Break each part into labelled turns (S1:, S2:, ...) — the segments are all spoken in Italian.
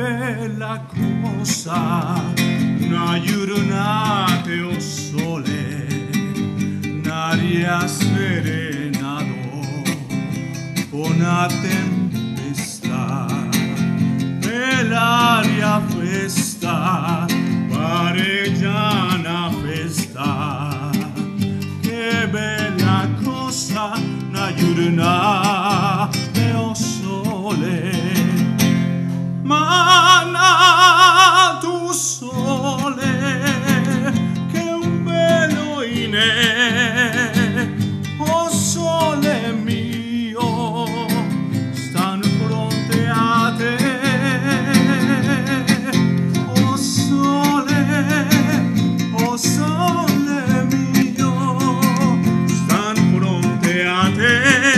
S1: bella cosa, una giornata o sole, un'aria serena dopo una tempesta, e l'aria festa pare già una festa. Che bella cosa, una giornata o sole, mana tu sole, che un velo in oh sole mio, stanno fronte a te, oh sole mio, stanno fronte a te,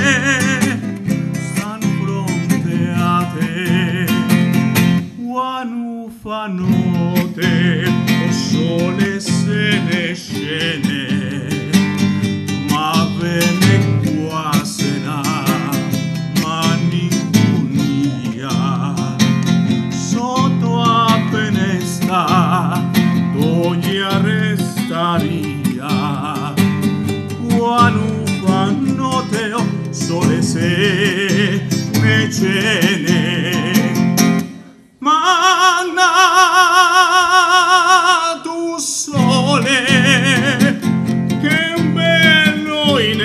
S1: stanno fronte a te. Quando fa notte, o sole se ne scende, ma venne qua sera, ma ningunia, sotto a finestra, toglia restaria. Quando fa notte, o sole se ne scende, mana tu sole, che un bello in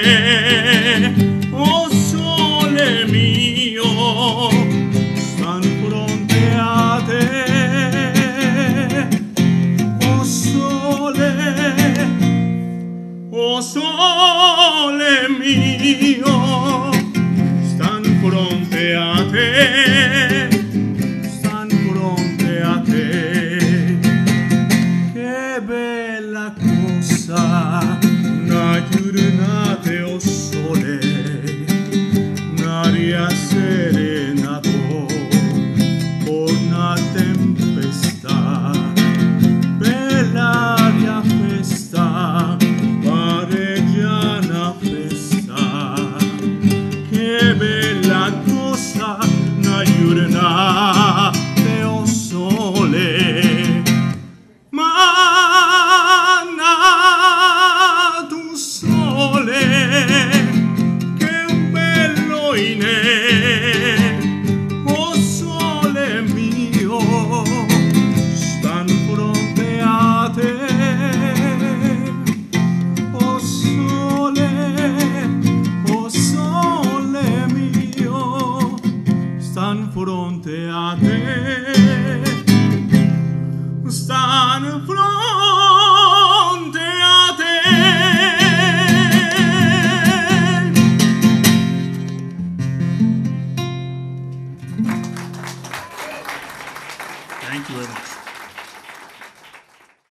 S1: oh sole mio, stan fronte a te, oh sole mio, stan fronte a te.